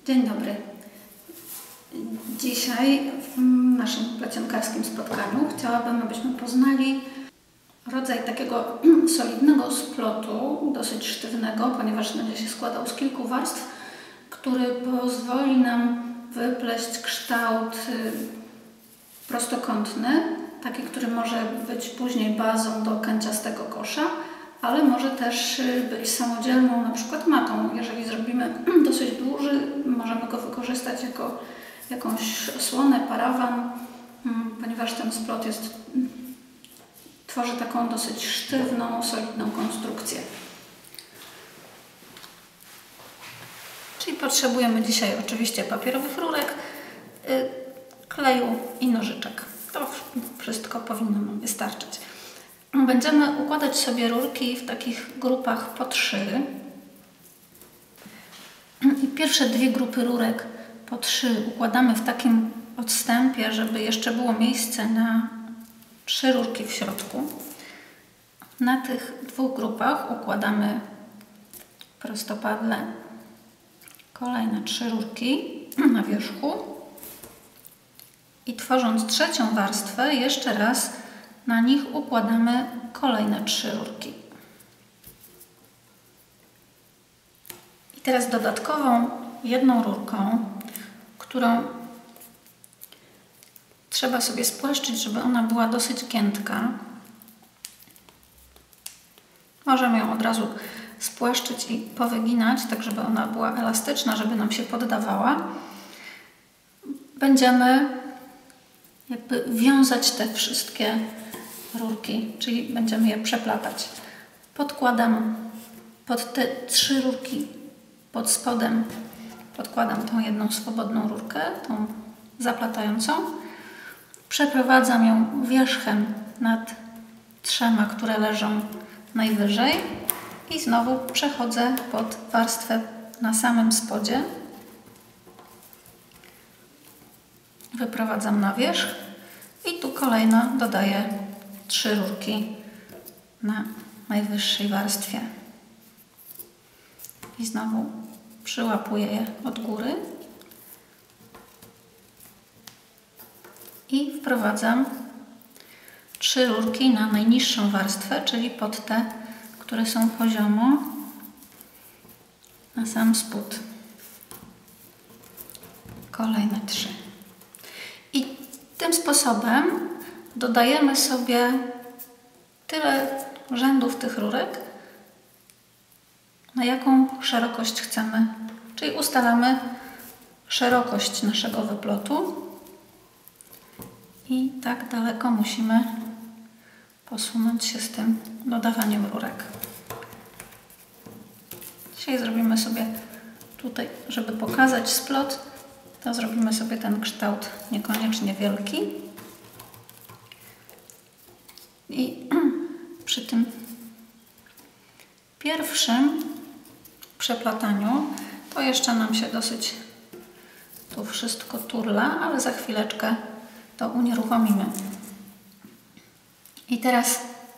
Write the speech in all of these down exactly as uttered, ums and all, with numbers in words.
Dzień dobry. Dzisiaj w naszym plecionkarskim spotkaniu chciałabym, abyśmy poznali rodzaj takiego solidnego splotu, dosyć sztywnego, ponieważ będzie się składał z kilku warstw, który pozwoli nam wypleść kształt prostokątny, taki, który może być później bazą do kanciastego kosza, ale może też być samodzielną na przykład matą. Jeżeli zrobimy dosyć duży, możemy go wykorzystać jako jakąś osłonę, parawan, ponieważ ten splot jest, tworzy taką dosyć sztywną, solidną konstrukcję. Czyli potrzebujemy dzisiaj oczywiście papierowych rurek, kleju i nożyczek. To wszystko powinno nam wystarczyć. Będziemy układać sobie rurki w takich grupach po trzy. I pierwsze dwie grupy rurek po trzy układamy w takim odstępie, żeby jeszcze było miejsce na trzy rurki w środku. Na tych dwóch grupach układamy prostopadle kolejne trzy rurki na wierzchu i tworząc trzecią warstwę jeszcze raz na nich układamy kolejne trzy rurki. I teraz dodatkową jedną rurką, którą trzeba sobie spłaszczyć, żeby ona była dosyć giętka. Możemy ją od razu spłaszczyć i powyginać, tak żeby ona była elastyczna, żeby nam się poddawała. Będziemy jakby wiązać te wszystkie rurki, czyli będziemy je przeplatać. Podkładam pod te trzy rurki pod spodem, podkładam tą jedną swobodną rurkę, tą zaplatającą. Przeprowadzam ją wierzchem nad trzema, które leżą najwyżej i znowu przechodzę pod warstwę na samym spodzie. Wyprowadzam na wierzch i tu kolejno dodaję trzy rurki na najwyższej warstwie. I znowu przyłapuję je od góry i wprowadzam trzy rurki na najniższą warstwę, czyli pod te, które są poziomo na sam spód. Kolejne trzy. I tym sposobem dodajemy sobie tyle rzędów tych rurek, na jaką szerokość chcemy. Czyli ustalamy szerokość naszego wyplotu i tak daleko musimy posunąć się z tym dodawaniem rurek. Dzisiaj zrobimy sobie tutaj, żeby pokazać splot, to zrobimy sobie ten kształt niekoniecznie wielki. I przy tym pierwszym przeplataniu to jeszcze nam się dosyć tu wszystko turla, ale za chwileczkę to unieruchomimy. I teraz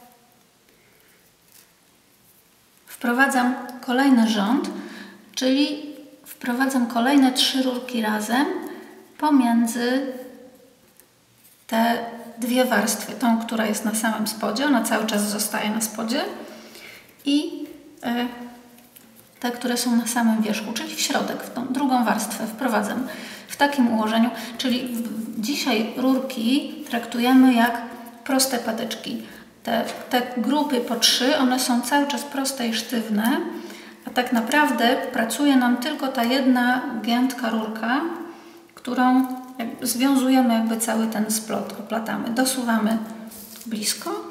wprowadzam kolejny rząd, czyli wprowadzam kolejne trzy rurki razem pomiędzy te dwie warstwy. Tą, która jest na samym spodzie, ona cały czas zostaje na spodzie i y, te, które są na samym wierzchu, czyli w środek, w tą drugą warstwę wprowadzam w takim ułożeniu, czyli w, dzisiaj rurki traktujemy jak proste patyczki. Te, te grupy po trzy, one są cały czas proste i sztywne, a tak naprawdę pracuje nam tylko ta jedna giętka rurka, którą jakby związujemy jakby cały ten splot, oplatamy, dosuwamy blisko.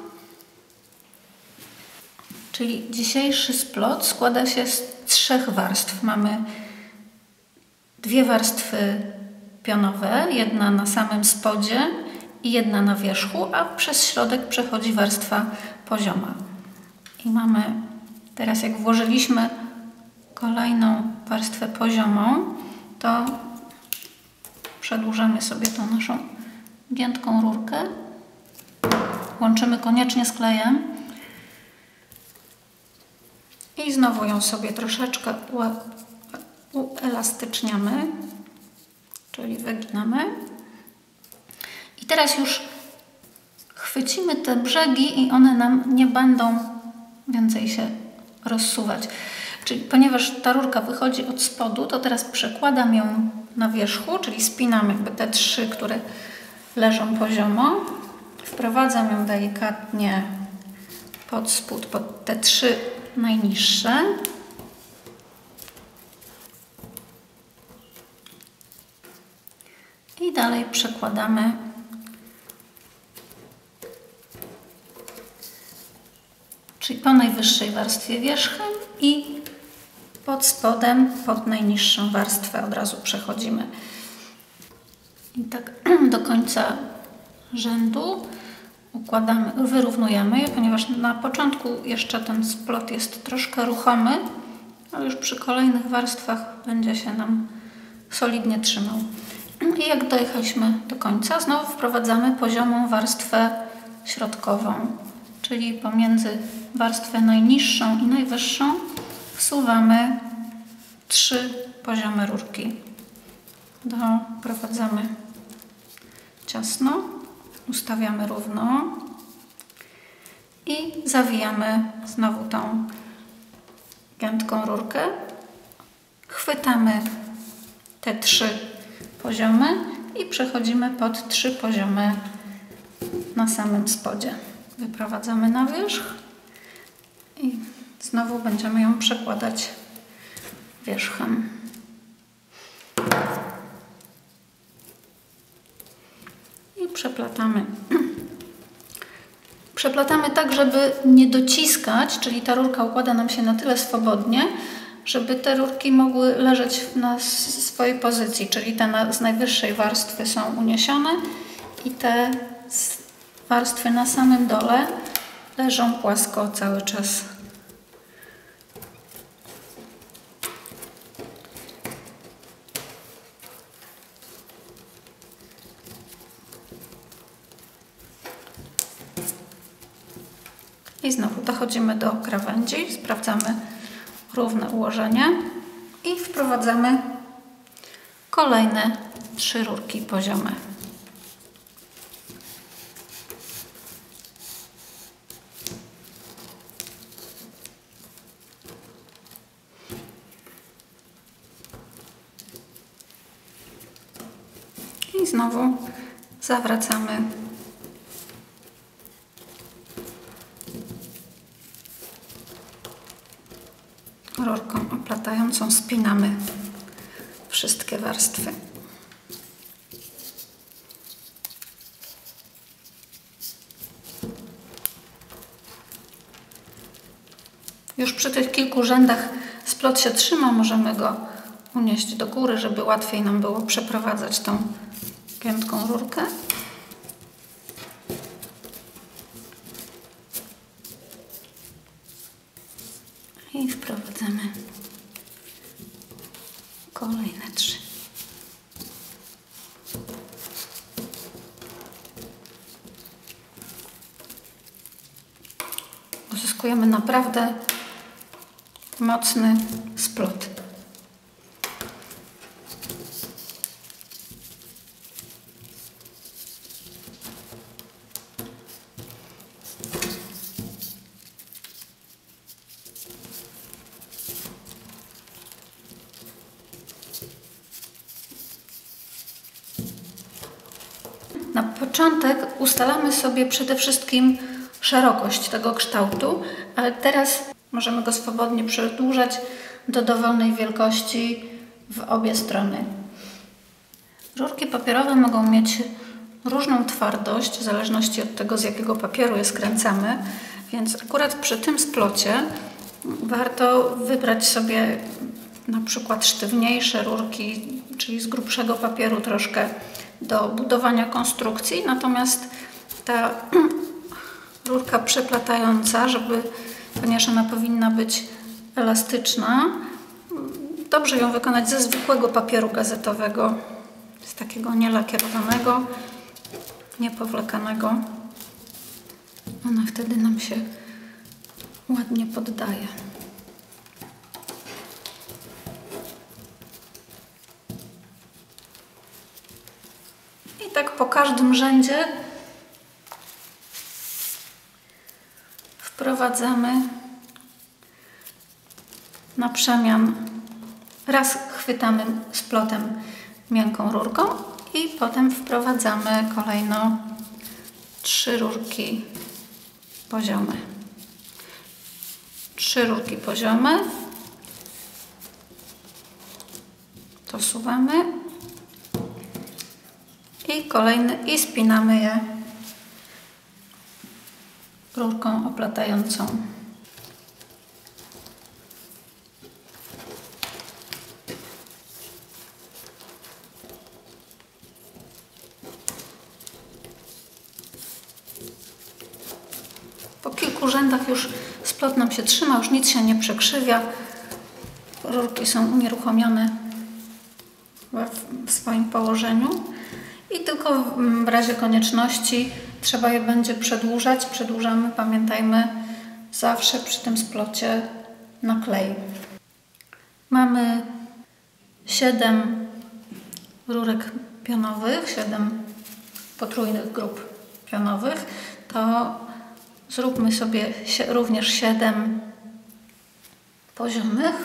Czyli dzisiejszy splot składa się z trzech warstw. Mamy dwie warstwy pionowe, jedna na samym spodzie i jedna na wierzchu, a przez środek przechodzi warstwa pozioma. I mamy teraz, jak włożyliśmy kolejną warstwę poziomą, to przedłużamy sobie tą naszą giętką rurkę. Łączymy koniecznie z klejem. I znowu ją sobie troszeczkę uelastyczniamy, czyli wyginamy. I teraz już chwycimy te brzegi i one nam nie będą więcej się rozsuwać. Czyli ponieważ ta rurka wychodzi od spodu, to teraz przekładam ją na wierzchu, czyli spinam jakby te trzy, które leżą poziomo. Wprowadzam ją delikatnie pod spód, pod te trzy najniższe. I dalej przekładamy czyli po najwyższej warstwie wierzchem i pod spodem, pod najniższą warstwę od razu przechodzimy. I tak do końca rzędu układamy, wyrównujemy je, ponieważ na początku jeszcze ten splot jest troszkę ruchomy, ale już przy kolejnych warstwach będzie się nam solidnie trzymał. I jak dojechaliśmy do końca, znowu wprowadzamy poziomą warstwę środkową, czyli pomiędzy warstwę najniższą i najwyższą wsuwamy trzy poziomy rurki. Doprowadzamy ciasno, ustawiamy równo i zawijamy znowu tą giętką rurkę. Chwytamy te trzy poziomy i przechodzimy pod trzy poziomy na samym spodzie. Wyprowadzamy na wierzch i znowu będziemy ją przekładać wierzchem. I przeplatamy. Przeplatamy tak, żeby nie dociskać, czyli ta rurka układa nam się na tyle swobodnie, żeby te rurki mogły leżeć na swojej pozycji, czyli te z najwyższej warstwy są uniesione i te z warstwy na samym dole leżą płasko cały czas. I znowu dochodzimy do krawędzi, sprawdzamy równe ułożenie i wprowadzamy kolejne trzy rurki poziome. I znowu zawracamy rurką oplatającą, spinamy wszystkie warstwy. Już przy tych kilku rzędach splot się trzyma, możemy go unieść do góry, żeby łatwiej nam było przeprowadzać tą giętką rurkę. I wprowadzamy kolejne trzy. Uzyskujemy naprawdę mocny splot. Na początek ustalamy sobie przede wszystkim szerokość tego kształtu, ale teraz możemy go swobodnie przedłużać do dowolnej wielkości w obie strony. Rurki papierowe mogą mieć różną twardość w zależności od tego, z jakiego papieru je skręcamy, więc akurat przy tym splocie warto wybrać sobie na przykład sztywniejsze rurki, czyli z grubszego papieru troszkę do budowania konstrukcji, natomiast ta rurka przeplatająca, żeby, ponieważ ona powinna być elastyczna, dobrze ją wykonać ze zwykłego papieru gazetowego, z takiego nielakierowanego, niepowlekanego. Ona wtedy nam się ładnie poddaje. tak po każdym rzędzie wprowadzamy na przemian. Raz chwytamy splotem miękką rurką i potem wprowadzamy kolejno trzy rurki poziome. Trzy rurki poziome. Dosuwamy i kolejny i spinamy je rurką oplatającą. Po kilku rzędach już splot nam się trzyma, już nic się nie przekrzywia. Rurki są unieruchomione w swoim położeniu i tylko w razie konieczności trzeba je będzie przedłużać. Przedłużamy, pamiętajmy, zawsze przy tym splocie na klej. Mamy siedem rurek pionowych, siedem potrójnych grup pionowych. To zróbmy sobie również siedem poziomych.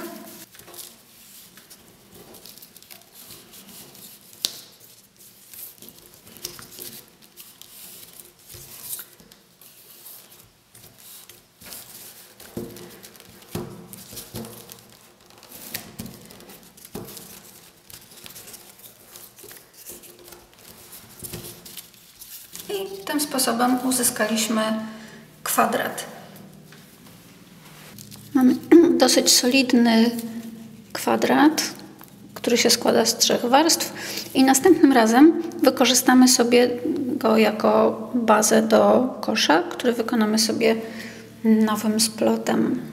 I tym sposobem uzyskaliśmy kwadrat. Mamy dosyć solidny kwadrat, który się składa z trzech warstw i następnym razem wykorzystamy sobie go jako bazę do kosza, który wykonamy sobie nowym splotem.